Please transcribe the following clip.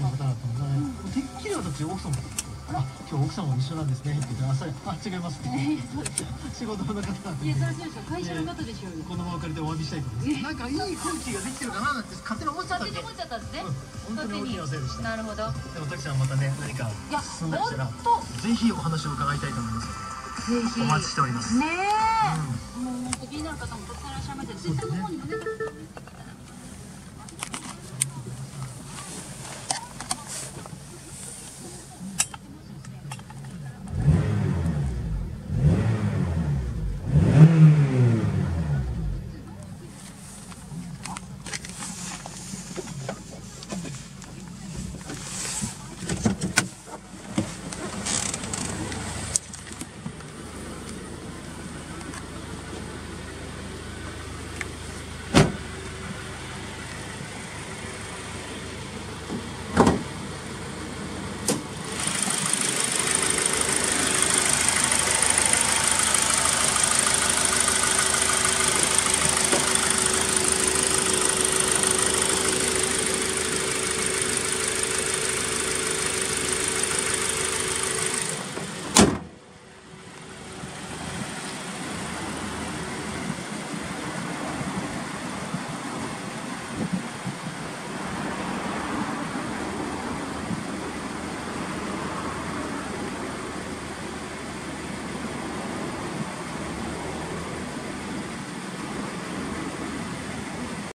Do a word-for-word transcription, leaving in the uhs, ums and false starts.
の方だったので、てっきり私奥様だと。あ、今日奥様も一緒なんですねって言って、あ、それ、あ、違いますって。仕事の方なんで。 いや、それそうですよ。会社の方でしょうよ。 この場を借りてお詫びしたいと思います。なんかいい空気ができてるかななんて勝手に思っちゃったんで。 勝手に思っちゃったんですね。 本当に大きなお世話でした。 なるほど。 でも滝ちゃんまたね、何か進んだりしたら、ぜひお話を伺いたいと思います。 ぜひ。 お待ちしております。 ねえ。もう本当気になる方もたくさんいらっしゃいまして、ツイッターの方にもね。